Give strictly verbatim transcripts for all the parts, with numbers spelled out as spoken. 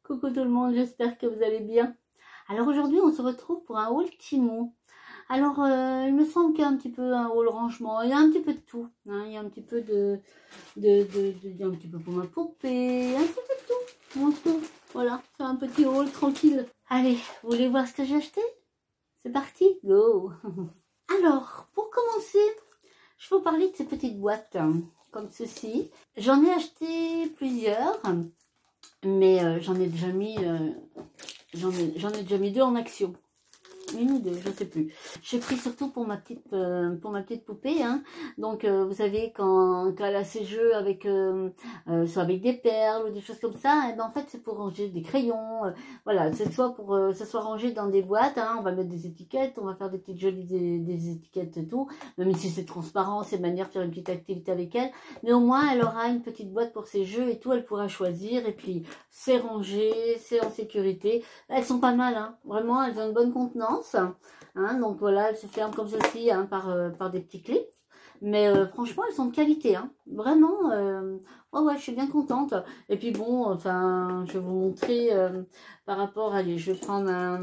Coucou tout le monde, j'espère que vous allez bien. Alors aujourd'hui on se retrouve pour un haul Temu. Alors euh, il me semble qu'il y a un petit peu un haul rangement, il y a un petit peu de tout. Hein. Il y a un petit peu de, de, de, de, il y a un petit peu pour ma poupée, un petit peu de tout. Mon tout. Voilà, c'est un petit haul tranquille. Allez, vous voulez voir ce que j'ai acheté? C'est parti, go. Alors, pour commencer, je vais vous parler de ces petites boîtes, hein, comme ceci. J'en ai acheté plusieurs. Mais euh, j'en ai déjà mis euh, j'en ai, j'en ai déjà mis deux en action. Une ou deux, je ne sais plus. J'ai pris surtout pour ma petite euh, pour ma petite poupée. Hein. Donc euh, vous savez quand, quand elle a ses jeux avec euh, euh, soit avec des perles ou des choses comme ça, et ben en fait c'est pour ranger des crayons. Euh, voilà, c'est soit pour euh, ça soit rangé dans des boîtes. Hein, on va mettre des étiquettes, on va faire des petites jolies des, des étiquettes et tout. Même si c'est transparent, c'est une manière de faire une petite activité avec elle. Mais au moins elle aura une petite boîte pour ses jeux et tout. Elle pourra choisir et puis c'est rangé, c'est en sécurité. Elles sont pas mal, hein. Vraiment, elles ont une bonne contenance. Hein, donc voilà, elles se ferment comme ceci hein, par, euh, par des petits clips. Mais euh, franchement, elles sont de qualité. Hein. Vraiment, euh, oh ouais, je suis bien contente. Et puis bon, enfin, je vais vous montrer euh, par rapport, allez, je vais prendre un...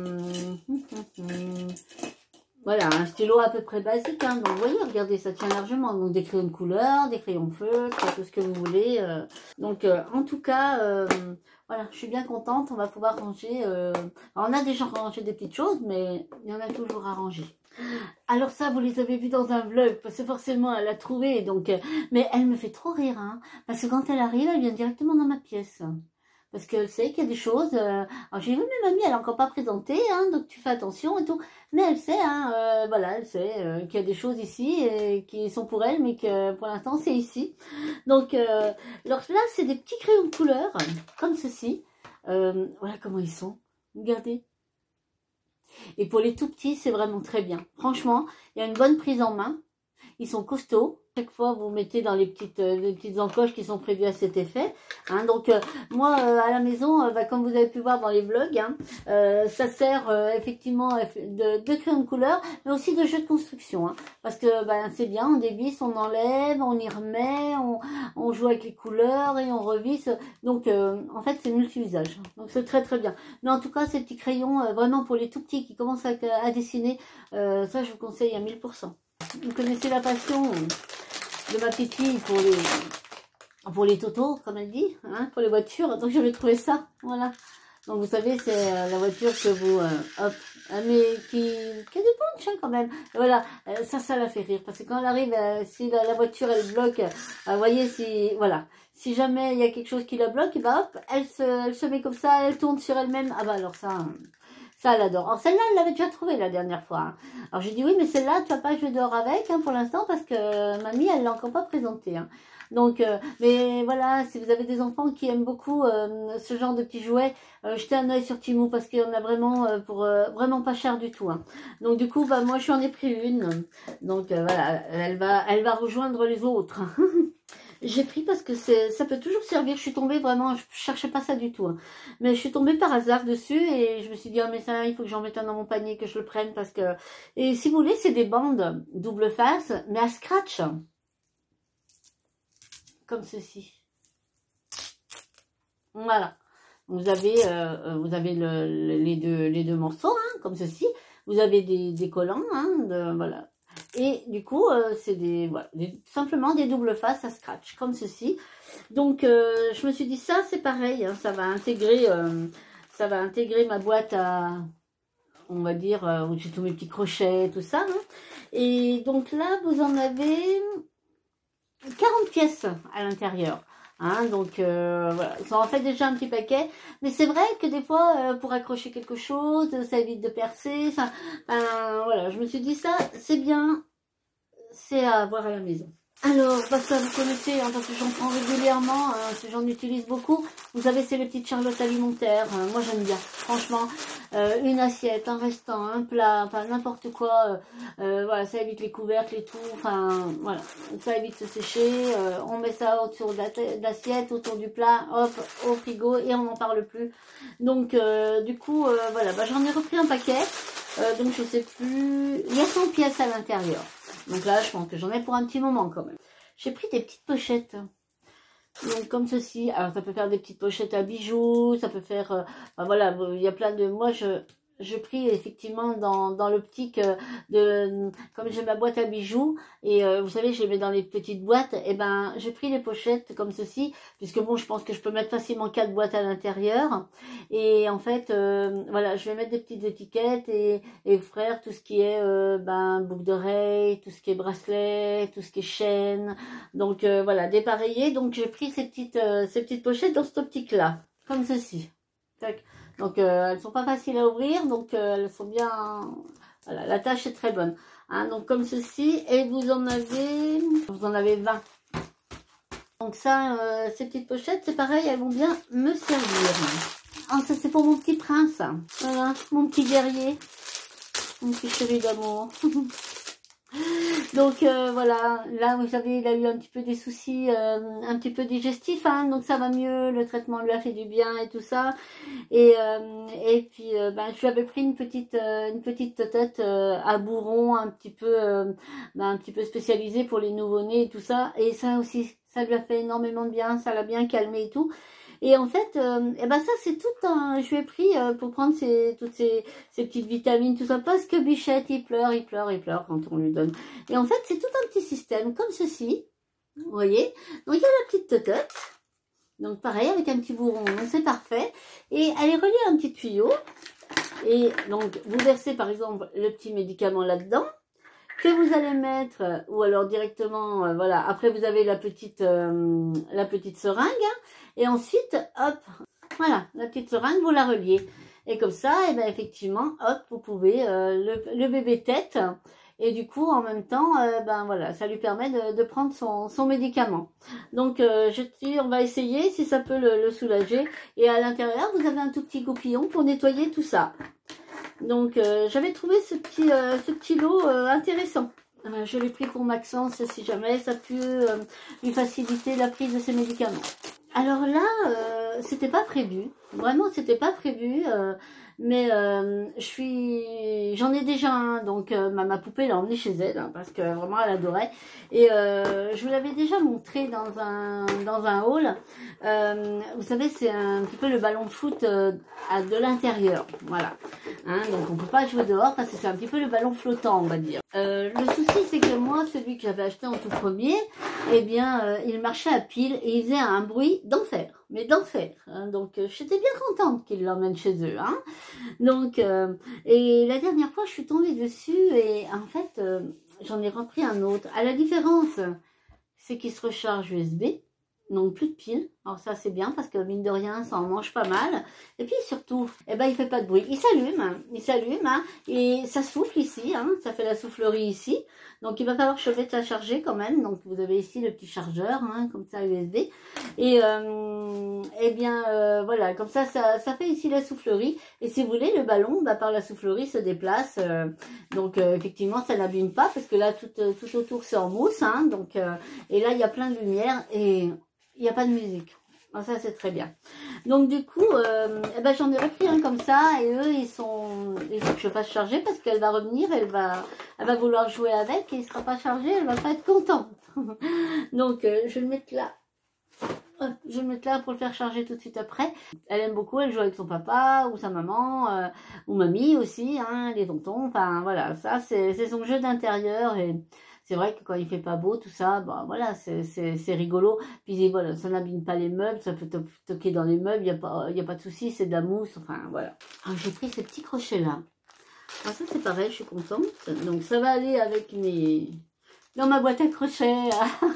Voilà, un stylo à peu près basique. Hein. Donc vous voyez, regardez, ça tient largement. Donc des crayons de couleur, des crayons feutres, tout ce que vous voulez. Euh. Donc euh, en tout cas... Euh, voilà, je suis bien contente, on va pouvoir ranger. Euh... Alors, on a déjà rangé des petites choses, mais il y en a toujours à ranger. Alors ça, vous les avez vus dans un vlog, parce que forcément, elle l'a trouvé. Donc, euh... Mais elle me fait trop rire, hein, parce que quand elle arrive, elle vient directement dans ma pièce. Parce qu'elle sait qu'il y a des choses... Euh... Alors j'ai vu, mais mamie, elle n'est encore pas présentée, hein, donc tu fais attention et tout. Mais elle sait, hein, euh, voilà, elle sait euh, qu'il y a des choses ici et qui sont pour elle, mais que pour l'instant, c'est ici. Donc, euh, alors là, c'est des petits crayons de couleur, comme ceci. Euh, voilà comment ils sont. Regardez. Et pour les tout petits, c'est vraiment très bien. Franchement, il y a une bonne prise en main. Ils sont costauds. Chaque fois, vous mettez dans les petites, euh, les petites encoches qui sont prévues à cet effet. Hein. Donc, euh, moi, euh, à la maison, euh, bah, comme vous avez pu voir dans les vlogs, hein, euh, ça sert euh, effectivement de, de crayons de couleur, mais aussi de jeux de construction. Hein, parce que bah, c'est bien, on dévisse, on enlève, on y remet, on, on joue avec les couleurs et on revisse. Donc, euh, en fait, c'est multi-usage. Donc, c'est très, très bien. Mais en tout cas, ces petits crayons, euh, vraiment pour les tout petits qui commencent à, à dessiner, euh, ça, je vous conseille à mille pour cent. Vous connaissez la passion de ma petite fille pour les pour les totos, comme elle dit, hein, pour les voitures. Donc je vais trouver ça, voilà. Donc vous savez, c'est euh, la voiture que vous, euh, hop, mais qui, qui a du punch hein, quand même. Et voilà, euh, ça, ça la fait rire parce que quand elle arrive, euh, si la, la voiture elle bloque, euh, vous voyez, si voilà, si jamais il y a quelque chose qui la bloque, et bah hop, elle se, elle se met comme ça, elle tourne sur elle-même. Ah bah alors ça. Ça, elle adore. Alors, celle-là, elle l'avait déjà trouvée la dernière fois. Hein. Alors, j'ai dit, oui, mais celle-là, tu vas pas jouer dehors avec hein, pour l'instant parce que mamie, elle l'a encore pas présentée. Hein. Donc, euh, mais voilà, si vous avez des enfants qui aiment beaucoup euh, ce genre de petits jouets, euh, jetez un œil sur Temu parce qu'il y en a vraiment euh, pour euh, vraiment pas cher du tout. Hein. Donc, du coup, bah, moi, je en ai pris une. Donc, euh, voilà, elle va, elle va rejoindre les autres. J'ai pris parce que ça peut toujours servir. Je suis tombée vraiment, je cherchais pas ça du tout. Hein. Mais je suis tombée par hasard dessus et je me suis dit, oh mais ça, il faut que j'en mette un dans mon panier, que je le prenne parce que... Et si vous voulez, c'est des bandes double face, mais à scratch. Comme ceci. Voilà. Vous avez, euh, vous avez le, les, deux, les deux morceaux, hein, comme ceci. Vous avez des, des collants, hein, de, voilà. Et du coup, euh, c'est des, voilà, des, simplement des doubles faces à scratch, comme ceci. Donc, euh, je me suis dit, ça, c'est pareil, hein, ça va intégrer, euh, ça va intégrer ma boîte à, on va dire, euh, où j'ai tous mes petits crochets, tout ça. Hein. Et donc là, vous en avez quarante pièces à l'intérieur. Hein, donc euh, voilà, ça en fait déjà un petit paquet, mais c'est vrai que des fois euh, pour accrocher quelque chose, ça évite de percer. Ça, ben, voilà, je me suis dit ça, c'est bien, c'est à avoir à la maison. Alors, bah ça vous connaissez, hein, parce que j'en prends régulièrement, hein, j'en utilise beaucoup. Vous savez, c'est les petites charlottes alimentaires. Hein, moi, j'aime bien. Franchement, euh, une assiette, un restant, un plat, enfin n'importe quoi. Euh, euh, voilà, ça évite les couvercles et tout. Enfin, voilà, ça évite de se sécher. Euh, on met ça autour de l'assiette, autour du plat, hop, au frigo et on n'en parle plus. Donc, euh, du coup, euh, voilà, bah, j'en ai repris un paquet. Euh, donc, je sais plus. Il y a cent pièces à l'intérieur. Donc là, je pense que j'en ai pour un petit moment quand même. J'ai pris des petites pochettes. Donc comme ceci, alors ça peut faire des petites pochettes à bijoux, ça peut faire, euh, enfin, voilà, il y a plein de, moi je, je prie effectivement dans, dans l'optique de, comme j'ai ma boîte à bijoux, et euh, vous savez je les mets dans les petites boîtes, et ben j'ai pris les pochettes comme ceci, puisque bon je pense que je peux mettre facilement quatre boîtes à l'intérieur, et en fait euh, voilà, je vais mettre des petites étiquettes, et, et frère, tout ce qui est euh, ben, boucle d'oreille, tout ce qui est bracelet, tout ce qui est chaîne, donc euh, voilà, dépareillé, donc j'ai pris ces petites, euh, ces petites pochettes dans cette optique là, comme ceci. Tac. Donc euh, elles sont pas faciles à ouvrir, donc euh, elles sont bien, voilà, la tâche est très bonne, hein, donc comme ceci, et vous en avez, vous en avez vingt. Donc ça, euh, ces petites pochettes, c'est pareil, elles vont bien me servir. Ah, ça c'est pour mon petit prince, voilà, mon petit guerrier, mon petit chéri d'amour. Donc euh, voilà, là vous savez, il a eu un petit peu des soucis, euh, un petit peu digestifs, hein, donc ça va mieux, le traitement lui a fait du bien et tout ça. Et, euh, et puis euh, ben, je lui avais pris une petite euh, une petite tête euh, à bourron, un petit peu euh, ben, un petit peu spécialisée pour les nouveau-nés et tout ça. Et ça aussi, ça lui a fait énormément de bien, ça l'a bien calmé et tout. Et en fait, euh, et ben ça c'est tout un, je lui ai pris euh, pour prendre ces, toutes ces, ces petites vitamines, tout ça, parce que Bichette, il pleure, il pleure, il pleure quand on lui donne. Et en fait, c'est tout un petit système, comme ceci, vous voyez. Donc il y a la petite totote, donc pareil, avec un petit bourron, c'est parfait. Et elle est reliée à un petit tuyau. Et donc, vous versez par exemple le petit médicament là-dedans, que vous allez mettre, ou alors directement, euh, voilà, après vous avez la petite, euh, la petite seringue, hein, et ensuite, hop, voilà, la petite seringue, vous la reliez. Et comme ça, et ben effectivement, hop, vous pouvez, euh, le, le bébé tète, et du coup, en même temps, euh, ben voilà, ça lui permet de, de prendre son, son médicament. Donc, euh, je dis, on va essayer si ça peut le, le soulager. Et à l'intérieur, vous avez un tout petit goupillon pour nettoyer tout ça. Donc, euh, j'avais trouvé ce petit, euh, ce petit lot euh, intéressant. Euh, je l'ai pris pour Maxence, si jamais ça peut euh, lui faciliter la prise de ses médicaments. Alors là, euh, c'était pas prévu. Vraiment, c'était pas prévu. Euh, mais euh, je suis, j'en ai déjà un. Donc, euh, ma, ma poupée l'a emmené chez elle, hein, parce que vraiment, elle adorait. Et euh, je vous l'avais déjà montré dans un, dans un haul. Euh, vous savez, c'est un petit peu le ballon de foot euh, à, de l'intérieur. Voilà. Hein, donc, on peut pas jouer dehors parce que c'est un petit peu le ballon flottant, on va dire. Euh, le souci, c'est que moi, celui que j'avais acheté en tout premier, eh bien, euh, il marchait à pile et il faisait un bruit d'enfer. Mais d'enfer. Hein, donc, euh, j'étais bien contente qu'ils l'emmènent chez eux. Hein. Donc, euh, et la dernière fois, je suis tombée dessus et en fait, euh, j'en ai repris un autre. À la différence, c'est qu'il se recharge U S B. Donc plus de piles, alors ça c'est bien parce que mine de rien ça en mange pas mal. Et puis surtout, eh ben il fait pas de bruit, il s'allume, hein, il s'allume hein, et ça souffle ici, hein, ça fait la soufflerie ici. Donc il va falloir que je mette à charger quand même. Donc vous avez ici le petit chargeur, hein, comme ça U S B. Et euh, eh bien euh, voilà, comme ça, ça ça fait ici la soufflerie. Et si vous voulez, le ballon, bah, par la soufflerie se déplace. Euh, donc euh, effectivement ça n'abîme pas parce que là tout, tout autour c'est en mousse, hein, donc euh, et là il y a plein de lumière et il n'y a pas de musique. Alors ça, c'est très bien. Donc, du coup, euh, eh ben, j'en ai repris un comme ça. Et eux, ils sont... Il faut que je fasse charger parce qu'elle va revenir. Elle va, elle va vouloir jouer avec. Et il ne sera pas chargé. Elle va pas être contente. Donc, euh, je vais le mettre là. Je vais le mettre là pour le faire charger tout de suite après. Elle aime beaucoup. Elle joue avec son papa ou sa maman. Euh, ou mamie aussi. Hein, les tontons. Enfin, voilà. Ça, c'est son jeu d'intérieur. Et... c'est vrai que quand il fait pas beau, tout ça, bah voilà, c'est rigolo. Puis voilà, ça n'abîme pas les meubles, ça peut toquer dans les meubles, il n'y a, pas, y a pas de souci, c'est de la mousse, enfin voilà. J'ai pris ces petits crochets-là. Ah, ça c'est pareil, je suis contente. Donc ça va aller avec mes... dans ma boîte à crochets.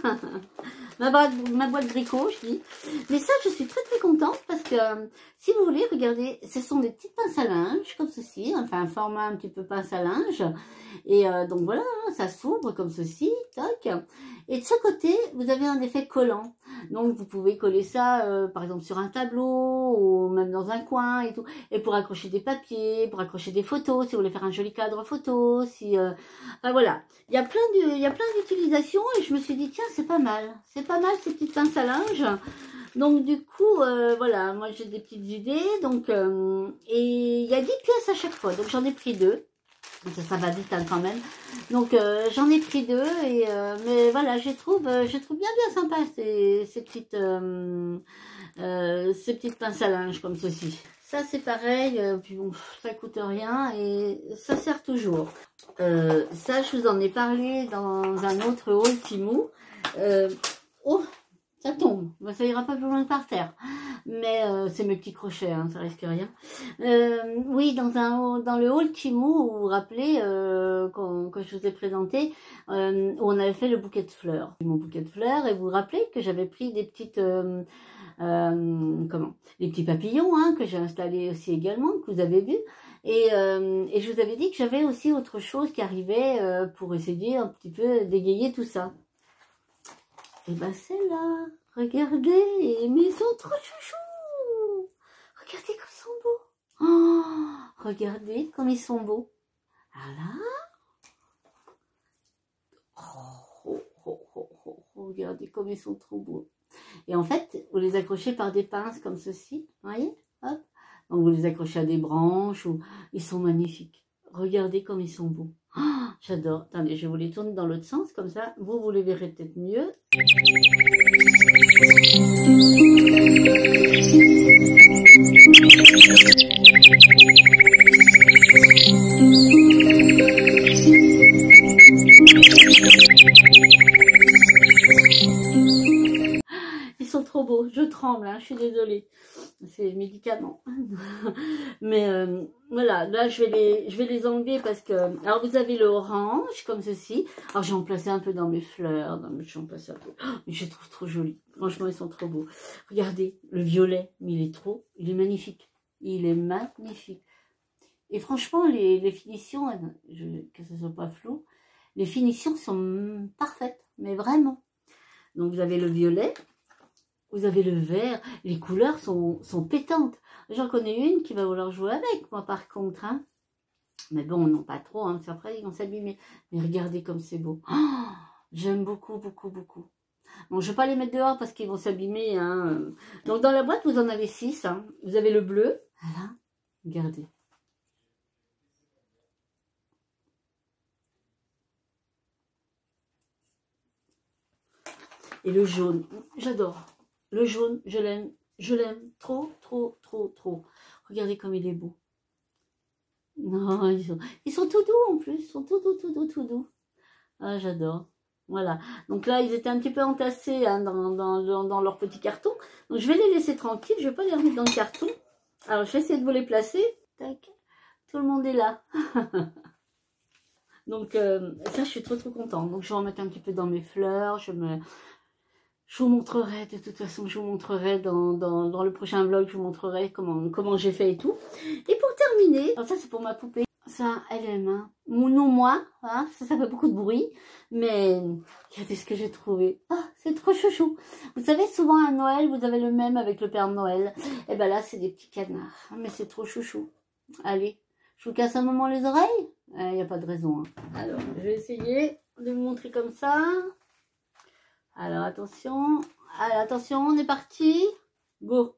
ma, boîte, ma boîte Brico, je dis. Mais ça, je suis très très contente parce que, euh, si vous voulez, regardez, ce sont des petites pinces à linge, comme ceci, enfin un format un petit peu pince à linge. Et euh, donc voilà, ça s'ouvre comme ceci, tac. Et de ce côté, vous avez un effet collant. Donc vous pouvez coller ça, euh, par exemple, sur un tableau ou même dans un coin et tout. Et pour accrocher des papiers, pour accrocher des photos, si vous voulez faire un joli cadre photo, si... Euh... Enfin voilà, il y a plein de, il y a plein d'utilisations et je me suis dit, tiens, c'est pas mal. C'est pas mal ces petites pinces à linge. Donc du coup, euh, voilà, moi j'ai des petites idées. Donc, euh, et il y a dix pièces à chaque fois. Donc j'en ai pris deux. Ça, ça va vite hein, quand même. Donc euh, j'en ai pris deux et euh, mais voilà, je trouve, euh, je trouve bien bien sympa ces, ces petites, euh, euh, ces petites pinces à linge comme ceci. Ça c'est pareil, euh, puis bon, ça coûte rien et ça sert toujours. Euh, ça je vous en ai parlé dans un autre haul Temu. Euh, oh, ça tombe, ça ira pas plus loin que par terre. Mais euh, c'est mes petits crochets, hein, ça risque rien. Euh, oui, dans un dans le haul Temu, vous vous rappelez euh, quand, quand je vous ai présenté, euh, où on avait fait le bouquet de fleurs, mon bouquet de fleurs, et vous vous rappelez que j'avais pris des petites euh, euh, comment, les petits papillons hein, que j'ai installés aussi également, que vous avez vu. Et, euh, et je vous avais dit que j'avais aussi autre chose qui arrivait euh, pour essayer un petit peu d'égayer tout ça. Et ben c'est là, regardez, mais ils sont trop chouchous. Regardez comme ils sont beaux. Oh, regardez comme ils sont beaux. Voilà. Oh, oh, oh, oh, oh, regardez comme ils sont trop beaux. Et en fait, vous les accrochez par des pinces comme ceci, vous voyez, hop. Donc vous les accrochez à des branches, ou ils sont magnifiques. Regardez comme ils sont beaux. Oh, j'adore. Attendez, je vais vous les tourner dans l'autre sens, comme ça, vous, vous les verrez peut-être mieux. Ils sont trop beaux. Je tremble, hein, je suis désolée. C'est médicament. Mais euh, voilà, là je vais les je vais les enlever parce que alors vous avez le orange comme ceci. Alors j'ai en placé un peu dans mes fleurs, j'en place un peu. Oh, mais je les trouve trop jolis. Franchement, ils sont trop beaux. Regardez, le violet, mais il est trop, il est magnifique. Il est magnifique. Et franchement, les, les finitions, je, que ce soit pas flou, les finitions sont parfaites, mais vraiment. Donc vous avez le violet. Vous avez le vert, les couleurs sont, sont pétantes. J'en connais une qui va vouloir jouer avec, moi par contre. Hein. Mais bon, non pas trop, hein, c'est après ils vont s'abîmer. Mais regardez comme c'est beau. Oh, j'aime beaucoup, beaucoup, beaucoup. Bon, je ne vais pas les mettre dehors parce qu'ils vont s'abîmer. Hein. Donc dans la boîte, vous en avez six. Hein. Vous avez le bleu. Voilà, regardez. Et le jaune, j'adore. Le jaune, je l'aime, je l'aime trop, trop, trop, trop. Regardez comme il est beau. Non, ils sont, ils sont tout doux en plus, ils sont tout doux, tout doux, tout doux. Ah, j'adore. Voilà. Donc là, ils étaient un petit peu entassés hein, dans, dans, dans, dans leur petit carton. Donc je vais les laisser tranquilles, je ne vais pas les remettre dans le carton. Alors je vais essayer de vous les placer. Tac. Tout le monde est là. Donc euh, ça, je suis trop, trop contente. Donc je vais en mettre un petit peu dans mes fleurs, je me... Je vous montrerai, de toute façon, je vous montrerai dans, dans, dans le prochain vlog, je vous montrerai comment, comment j'ai fait et tout. Et pour terminer, alors ça c'est pour ma poupée, ça elle aime, hein. Non moi, hein, ça, ça fait beaucoup de bruit, mais regardez ce que j'ai trouvé. Ah, c'est trop chouchou. Vous savez, souvent à Noël, vous avez le même avec le Père Noël. Et ben là, c'est des petits canards, mais c'est trop chouchou. Allez, je vous casse un moment les oreilles. Il n'y a pas de raison. Hein. Alors, je vais essayer de vous montrer comme ça. Alors attention, alors, attention, on est parti, go.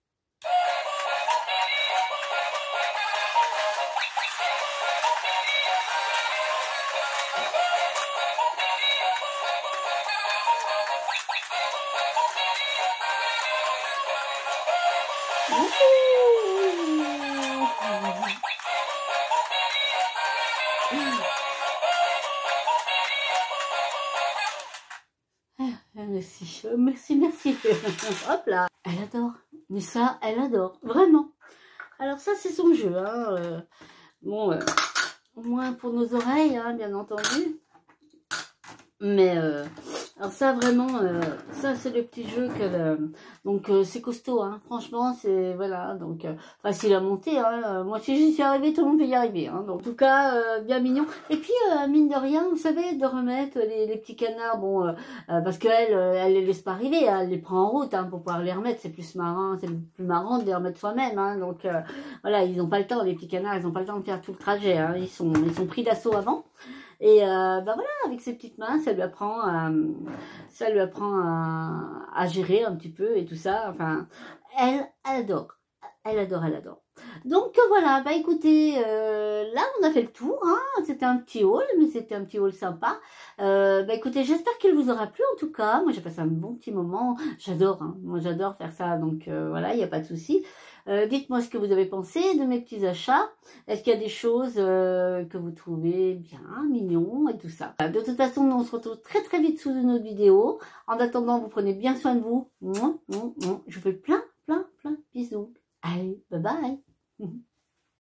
Merci, merci, merci. Hop là. Elle adore. Mais ça, elle adore. Vraiment. Alors ça, c'est son jeu. Hein. Euh, bon, euh, au moins pour nos oreilles, hein, bien entendu. Mais, euh, alors ça, vraiment, euh, ça, c'est le petit jeu qu'elle... Euh, donc, euh, c'est costaud, hein. Franchement, c'est... Voilà, donc, euh, facile à monter, hein. Moi, si j'y suis arrivée, tout le monde peut y arriver, hein. Donc, en tout cas, euh, bien mignon. Et puis, euh, mine de rien, vous savez, de remettre les, les petits canards, bon, euh, euh, parce qu'elle, euh, elle les laisse pas arriver, hein, elle les prend en route, hein, pour pouvoir les remettre. C'est plus marrant, c'est plus marrant de les remettre soi-même, hein. Donc, euh, voilà, ils n'ont pas le temps, les petits canards, ils n'ont pas le temps de faire tout le trajet, hein. Ils sont, ils sont pris d'assaut avant. Et euh, ben voilà, avec ses petites mains, ça lui apprend, à, ça lui apprend à, à gérer un petit peu et tout ça. Enfin, elle, elle adore, elle adore, elle adore. Donc voilà, bah écoutez, euh, là on a fait le tour, hein. C'était un petit haul, mais c'était un petit haul sympa. Euh, bah écoutez, j'espère qu'il vous aura plu en tout cas. Moi j'ai passé un bon petit moment, j'adore, hein. Moi j'adore faire ça, donc euh, voilà, il n'y a pas de souci. Euh, dites-moi ce que vous avez pensé de mes petits achats. Est-ce qu'il y a des choses euh, que vous trouvez bien, mignons et tout ça. De toute façon, nous on se retrouve très très vite sous une autre vidéo. En attendant, vous prenez bien soin de vous. Je vous fais plein, plein, plein de bisous.